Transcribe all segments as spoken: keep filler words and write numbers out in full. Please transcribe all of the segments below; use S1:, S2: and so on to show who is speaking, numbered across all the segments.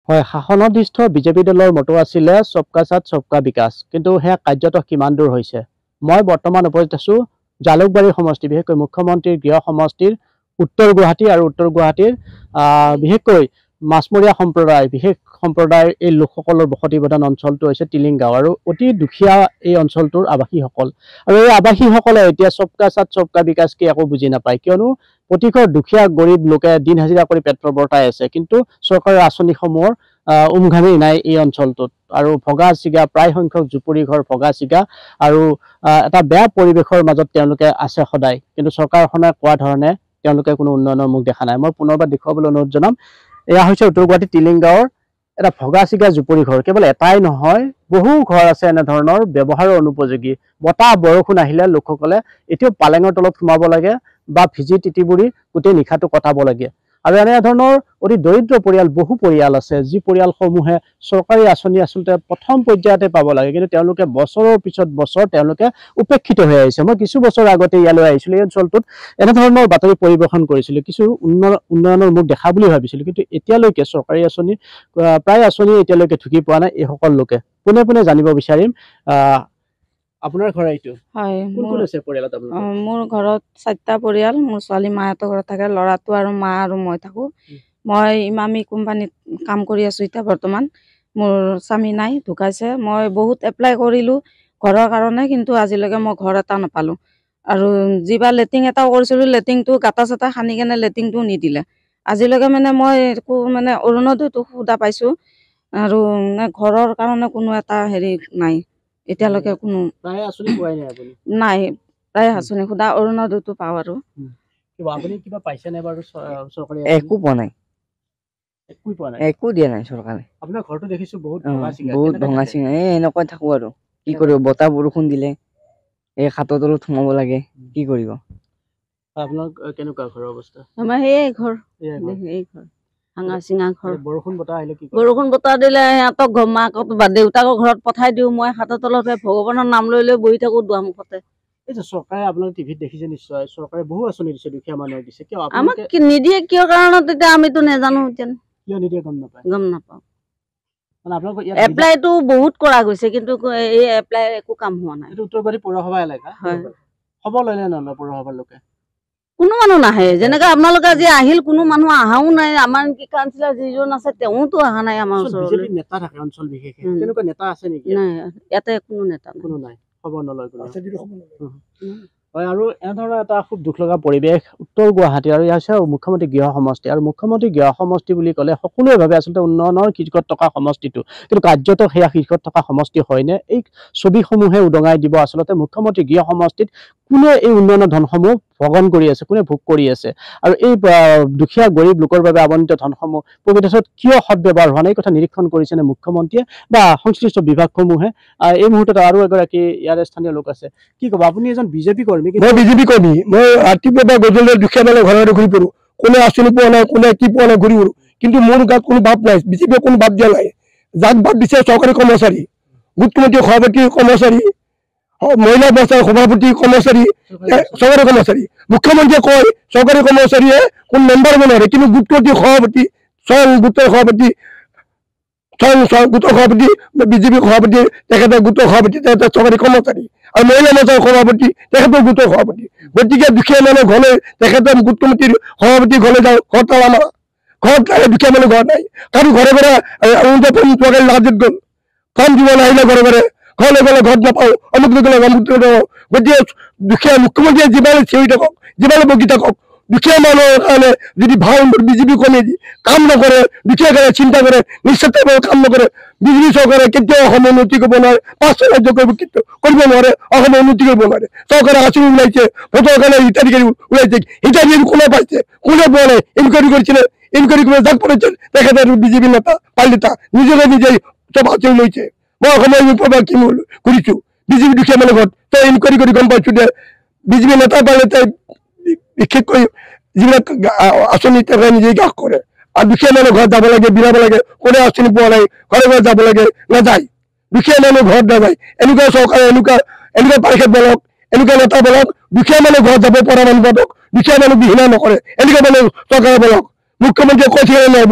S1: হয়, শাসনাধিষ্ঠ বিজেপি দলৰ মটো আছিলে সবকা সাথ সবকা বিকাশ, কিন্তু সেয়া কাৰ্যত কিমান দূৰ হৈছে। মই বৰ্তমান উপস্থিত আছো জালুকবাৰী সমষ্টি, বিশেষকৈ মুখ্যমন্ত্ৰীৰ গৃহ সমষ্টিৰ উত্তৰ গুৱাহাটী আৰু উত্তৰ গুৱাহাটীৰ বিশেষকৈ মাছমৰীয়া সম্প্ৰদায়, বিশেষ সম্প্ৰদায়ৰ এই লোকসকলৰ বসতি প্ৰধান অঞ্চলটো হৈছে টিলিং গাঁও আৰু অতি দুখীয়া এই অঞ্চলটোৰ আৱাসীসকল। আৰু এই আৱাসীসকলে এতিয়া সবকা সাথ সবকা বিকাশ কি একো বুজি নাপায়, কিয়নো প্ৰতিঘৰ দুখীয়া গৰীব লোকে দিন হাজিৰা কৰি পেট বৰ্তাই আছে, কিন্তু চৰকাৰৰ আঁচনিসমূহৰ উমঘামি নাই এই অঞ্চলটোত। আৰু ভগা চিগা প্ৰায় সংখ্যক জুপুৰি ঘৰ ভগা চিগা আৰু এটা বেয়া পৰিৱেশৰ মাজত তেওঁলোকে আছে সদায়, কিন্তু চৰকাৰখনে কোৱা ধৰণে তেওঁলোকে কোনো উন্নয়নৰ মুখ দেখা নাই। মই পুনৰবাৰ দেখুৱাবলৈ অনুৰোধ জনাম, এয়া হৈছে উত্তৰ গুৱাহাটী টিলিং গাঁৱৰ এটা ভগা চিগা জুপুৰি ঘৰ। কেৱল এটাই নহয়, বহু ঘৰ আছে এনেধৰণৰ ব্যৱহাৰৰ অনুপযোগী। বতাহ বৰষুণ আহিলে লোকসকলে এতিয়াও পালেঙৰ তলত সোমাব লাগে বা ভিজি তিতিবুৰি গোটেই নিশাটো কটাব লাগে। আৰু এনে ধৰণৰ অতি দৰিদ্ৰ পৰিয়াল বহু পৰিয়াল আছে, যি পৰিয়ালসমূহে চৰকাৰী আঁচনি আচলতে প্ৰথম পৰ্যায়তে পাব লাগে, কিন্তু তেওঁলোকে বছৰৰ পিছত বছৰ তেওঁলোকে উপেক্ষিত হৈ আহিছে। মই কিছু বছৰ আগতে ইয়ালৈ আহিছিলোঁ, এই অঞ্চলটোত এনেধৰণৰ বাতৰি পৰিৱেশন কৰিছিলোঁ, কিছু উন্নয়ন উন্নয়নৰ মুখ দেখা বুলি ভাবিছিলোঁ, কিন্তু এতিয়ালৈকে চৰকাৰী আঁচনি প্ৰায় আঁচনি এতিয়ালৈকে ঢুকি পোৱা নাই এইসকল লোকে। পোনে পোনে জানিব বিচাৰিম, আহ আপোনাৰ ঘৰ এইটো?
S2: হয়,
S1: কোন কোন আছে পৰিয়ালত আপোনাৰ?
S2: মোৰ ঘৰত চাৰিটা পৰিয়াল। মোৰ ছোৱালী মাহঁতৰ ঘৰত থাকে, ল'ৰাটো আৰু মা আৰু মই থাকোঁ। মই ইমামি কোম্পানীত কাম কৰি আছোঁ এতিয়া বৰ্তমান। মোৰ স্বামী নাই, ঢুকাইছে। মই বহুত এপ্লাই কৰিলোঁ ঘৰৰ কাৰণে, কিন্তু আজিলৈকে মই ঘৰ এটা নাপালোঁ। আৰু যিবাৰ লেট্ৰিন এটাও কৰিছিলোঁ, লেট্ৰিনটো গাঁটা চাটা খান্দি কেনে লেট্ৰিনটোও নিদিলে। আজিলৈকে মানে মই একো মানে অৰুণোদয়টো সুবিধা পাইছোঁ, আৰু ঘৰৰ কাৰণে কোনো এটা হেৰি নাই এতিয়ালৈকে। কোনো
S1: প্ৰায় আঁচনি পোৱাই নাই আপুনি?
S2: নাই, প্ৰায় আঁচনি সুধা অৰুণোদয়টো পাওঁ। আৰু
S1: আপুনি কিবা পাইছে নে বাৰু চৰকাৰী?
S3: একো পোৱা নাই,
S1: একো পোৱা নাই,
S3: একো দিয়া নাই চৰকাৰে।
S1: আপোনাৰ ঘৰটো দেখিছো বহুত
S3: বহুত ভঙা চিঙা, এই এনেকৈ থাকো আৰু কি কৰিব। বতাহ বৰষুণ দিলে এই খাটৰ তলত সোমাব লাগে, কি কৰিব।
S1: আপোনাৰ কেনেকুৱা ঘৰৰ অৱস্থা?
S2: আমাৰ সেই ঘৰ, এই ঘৰ ভাঙা চিঙা ঘৰ।
S1: বৰষুণ বতাহ আহিলে কি?
S2: বৰষুণ বতাহ দিলে সিহঁতক মাকক বা দেউতাকৰ ঘৰত পঠাই দিওঁ। মই হাতৰ তলত ভগৱানৰ নাম লৈ লৈ বহি থাকো দুৱাৰমুখতে।
S1: এই যে চৰকাৰে আপোনালোকে টিভিত দেখিছে নিশ্চয়, চৰকাৰে বহু আঁচনি দিছে, দুখীয়া মানুহক দিছে, কিয়
S2: আমাক নিদিয়ে? কিয় কাৰণত এতিয়া আমিতো নাজানো। এতিয়া
S1: কিয় নিদিয়ে গম নাপায়?
S2: গম নাপাওঁ।
S1: মানে আপোনালোকৰ
S2: এপ্লাইটো বহুত কৰা গৈছে, কিন্তু এই এপ্লাই একো কাম হোৱা নাই।
S1: এইটো উত্তৰ গুৱাহাটী পৌৰসভা এলেকা
S2: হয়।
S1: খবৰ লয় নে নলয় পৌৰসভাৰ লোকে?
S2: কোনো মানুহ নাহে। যেনেকে আপোনালোকে আজি আহিল, কোনো মানুহ অহাও নাই। আমাৰ কি কাউন্সিলৰ যিজন আছে তেওঁতো অহা নাই আমাৰ ওচৰলৈ।
S1: বিজেপি নেতা থাকে অঞ্চল বিশেষে, তেনেকুৱা নেতা আছে নেকি?
S2: নাই, ইয়াতে কোনো নেতা
S1: কোনো নাই, খবৰ নলয় কোনো। হয়, আৰু এনেধৰণৰ এটা খুব দুখ লগা পৰিৱেশ উত্তৰ গুৱাহাটী। আৰু ইয়াৰ হৈছে মুখ্যমন্ত্ৰী গৃহ সমষ্টি, আৰু মুখ্যমন্ত্ৰী গৃহ সমষ্টি বুলি ক'লে সকলোৱে ভাবে আচলতে উন্নয়নৰ শীৰ্ষত থকা সমষ্টিটো, কিন্তু কাৰ্যত সেয়া শীৰ্ষত থকা সমষ্টি হয়নে? এই ছবিসমূহে উদঙাই দিব আচলতে মুখ্যমন্ত্ৰী গৃহ সমষ্টিত কোনে এই উন্নয়নৰ ধনসমূহ ভগন কৰি আছে, কোনে ভোগ কৰি আছে, আৰু এই দুখীয়া গৰীব লোকৰ বাবে আবণ্টিত ধনসমূহ প্ৰকৃতত কিয় সদব্যৱহাৰ হোৱা নাই, এই কথা নিৰীক্ষণ কৰিছেনে মুখ্যমন্ত্ৰীয়ে বা সংশ্লিষ্ট বিভাগসমূহে? এই মুহূৰ্তত আৰু এগৰাকী ইয়াৰে স্থানীয় লোক আছে, কি ক'ব? আপুনি এজন বিজেপি কৰ্মী?
S4: মই বিজেপি কৰ্মী। মই ৰাতিপুৱা পৰা গধূলি দুখীয়া মানুহ ঘৰে ঘৰে ঘূৰি ফুৰো, কোনে আঁচনি পোৱা নাই, কোনে কি পোৱা নাই ঘূৰি ফুৰো, কিন্তু মোৰ গাত কোনো ভাৱ নাই। বিজেপিয়ে কোনো ভাৱ দিয়া নাই। যাক ভাৱ দিছে চৰকাৰী কৰ্মচাৰী, গোট কমিটিৰ সভাপতি কৰ্মচাৰী, মহিলা বস্তাৰ সভাপতি কৰ্মচাৰী, চৰকাৰী কৰ্মচাৰী। মুখ্যমন্ত্ৰীয়ে কয় চৰকাৰী কৰ্মচাৰীয়ে কোন মেম্বাৰ হ'ব নোৱাৰে, কিন্তু গোট কমিটিৰ সভাপতি, স্বয়ং গোটৰ সভাপতি, স্বয়ং গোটৰ সভাপতি, বিজেপিৰ সভাপতি, তেখেতে গোটৰ সভাপতি, তেখেতে চৰকাৰী কৰ্মচাৰী। আৰু মহিলা মৰ্চাৰ সভাপতি, তেখেতৰ গোটৰ সভাপতি। গতিকে দুখীয়া মানুহ ঘৰলৈ তেখেতে গোট কমিটিৰ সভাপতি ঘৰলৈ যাওঁ, ঘৰত তালা মাৰা, ঘৰত লাগে, দুখীয়া মানুহ ঘৰত নাই। কাৰো ঘৰে ঘৰে অৰুণোদয় লাজত গ'ল, ফৰ্ম দিব নাহিলে ঘৰে ঘৰে, ঘৰলৈ গ'লে ঘৰত নাপাওঁ, অমুক গ'লে অমুক নাপাওঁ। গতিকে দুখীয়া মুখ্যমন্ত্ৰীয়ে যিমানে চিঞৰি থাকক, যিমানে বকি থাকক, দুখীয়া মানুহৰ কাৰণে যদি ভাল বিজেপি কৰ্মী কাম নকৰে, দুখীয়া কাৰণে চিন্তা কৰে, নিশ্চয়তাভাৱে কাম নকৰে, বিজেপি চৰকাৰে কেতিয়াও অসম উন্নতি কৰিব নোৱাৰে, পাঁচশ ৰাজ্য কৰিব কৰিব নোৱাৰে, অসম উন্নতি কৰিব নোৱাৰে। চৰকাৰে আঁচনি ওলাইছে, ভোটৰ কাৰণে হিতাধিকাৰী ওলাইছে, হিতাধিকাৰী কোনে পাইছে, কোনে পোৱা নাই, ইনকুৱাৰী কৰিছিলে, ইনকুৱাৰী কৰিব যাক পঠাইছে তেখেতে বিজেপি নেতা পালিতা নিজকে নিজেই চব আঁচনি লৈছে। মই অসমৰ বিপদত কি কৰিছো, বিজেপি দুখীয়া মানুহ ঘৰত তই ইনকুৱাৰী কৰি গম পাইছো যে বিজেপি নেতা পালে তাই বিশেষকৈ যিবিলাক আঁচনি তেখেতে নিজেই গ্ৰাস কৰে। আৰু দুখীয়া মানুহ ঘৰত যাব লাগে, বিলাব লাগে, কোনে আঁচনি পোৱা নাই, ঘৰে ঘৰে যাব লাগে, নাযায়। দুখীয়া মানুহ ঘৰত নাযায়। এনেকুৱা চৰকাৰে এনেকুৱা এনেকুৱা পাৰ্ষদ বলক, এনেকুৱা নেতা বলক, দুখীয়া মানুহ ঘৰত যাব পৰা মানুহ বাদক, দুখীয়া মানুহ বিহীনা নকৰে, এনেকুৱা মানুহ চৰকাৰে বলক। মুখ্যমন্ত্ৰীয়ে কৈছে নহব,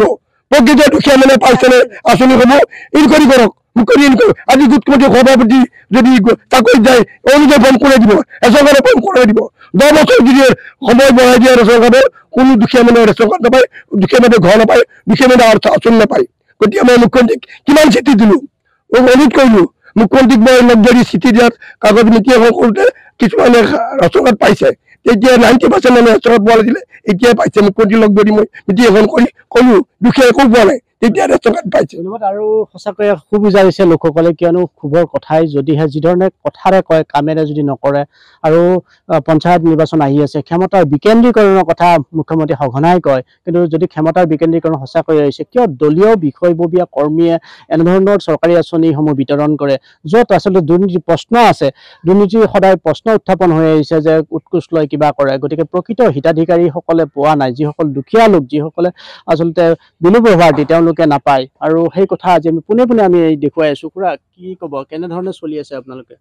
S4: প্ৰকৃত দুখীয়া মানে পাইছেনে আঁচনিসমূহ ইনকুৱাৰী কৰক মুকলি ইনকুৱাৰী আজি গোটকমিটি সভাপতি যদি চাকৰিত যায় অনুযায়ী ফৰ্ম কৰাই দিব এচৰকাৰে ফৰ্ম কৰাই দিব দহ বছৰ যদি সময় বঢ়াই দিয়ে চৰকাৰে কোনো দুখীয়া মানুহে ৰেচন কাৰ্ড নাপায় দুখীয়া মানুহে ঘৰ নাপায় দুখীয়া মানুহে আঁচনি নাপায় গতিকে মই মুখ্যমন্ত্ৰীক কিমান চিঠি দিলো অনুৰোধ কৰিলো মুখ্যমন্ত্ৰীক মই লগ ধৰি চিঠি দিয়াত কাগজ নীতি এখন কৰোঁতে কিছুমানে ৰেচন কাৰ্ড পাইছে তেতিয়া নাইণ্টি পাৰ্চেণ্ট মানুহে ৰেচন কাৰ্ড পোৱা নাছিলে এতিয়াই পাইছে মুখ্যমন্ত্ৰীক লগ ধৰি মই মিটিং এখন কৰি ক'লো দুখীয়া একো পোৱা নাই তেতিয়া ৰেচন কাৰ্ড পাইছে
S1: আৰু সঁচাকৈয়ে খুব বুজাইছে লোকসকলে কিয়নো ক্ষোভৰ কথাই যদিহে যিধৰণে কথাৰে কয় কামেৰে যদি নকৰে আৰু পঞ্চায়ত নিৰ্বাচন আহি আছে ক্ষমতাৰ বিকেন্দ্ৰীকৰণৰ কথা মুখ্যমন্ত্ৰী সঘনাই কয় কিন্তু যদি ক্ষমতাৰ বিকেন্দ্ৰীকৰণ সঁচাকৈ আহিছে কিয় দলীয় বিষয়ববীয়া কৰ্মীয়ে এনেধৰণৰ চৰকাৰী আঁচনিসমূহ বিতৰণ কৰে য'ত আচলতে দুৰ্নীতিৰ প্ৰশ্ন আছে দুৰ্নীতিৰ সদায় প্ৰশ্ন উত্থাপন হৈ আহিছে যে উৎকোচ লৈ কিবা কৰে গতিকে প্ৰকৃত হিতাধিকাৰীসকলে পোৱা নাই যিসকল দুখীয়া লোক যিসকলে আচলতে বিলু প্ৰভাৱী তেওঁলোকে নাপায় আৰু সেই কথা আজি আমি পোনে পোনে আমি দেখুৱাই আছো খুৰা কি ক'ব কেনেধৰণে চলি আছে আপোনালোকে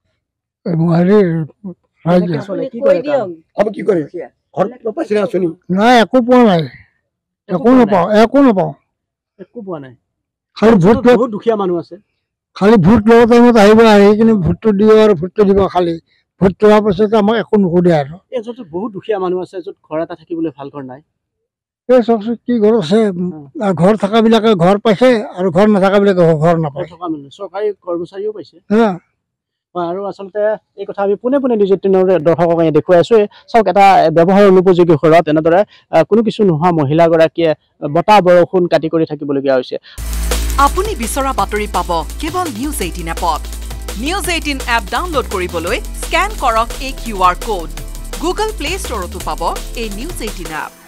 S5: নাই একো পোৱা নাই একো নাপাওঁ একো নাপাওঁ
S1: একো পোৱা নাই
S5: খালি ভোট
S1: বহুত দুখীয়া মানুহ আছে
S5: খালি ভোট লোৱা টাইমত আহিব আহি কিনে ভোটটো দিব আৰু ভোটটো দিব খালি ভোট লোৱাৰ পাছত আমাক একো নুসুধে আৰু
S1: এই য'ত বহুত দুখীয়া মানুহ আছে য'ত ঘৰ এটা থাকিবলৈ ভাল ঘৰ নাই
S5: এই চাওকচোন কি ঘৰ আছে ঘৰ থকাবিলাকে ঘৰ পাইছে আৰু ঘৰ নথকাবিলাকে ঘৰ নাপায়
S1: চৰকাৰী কৰ্মচাৰীও পাইছে
S5: হা
S1: আৰু আচলতে এই কথা আমি পোনে পোনে নিযুক্তি দৰ্শকক দেখুৱাই আছো চাওক এটা ব্যৱহাৰ অনুপযোগী ঘৰত এনেদৰে কোনো কিছু নোহোৱা মহিলাগৰাকীয়ে বতাহ বৰষুণ কাটি কৰি থাকিবলগীয়া হৈছে
S6: আপুনি বিচৰা বাতৰি পাব কেৱল নিউজ এইটিন এপত নিউজ এইটিন এপ ডাউনলোড কৰিবলৈ স্কেন কৰক এই Q R code Google play ষ্টৰতো পাব এই নিউজ এইটিন এপ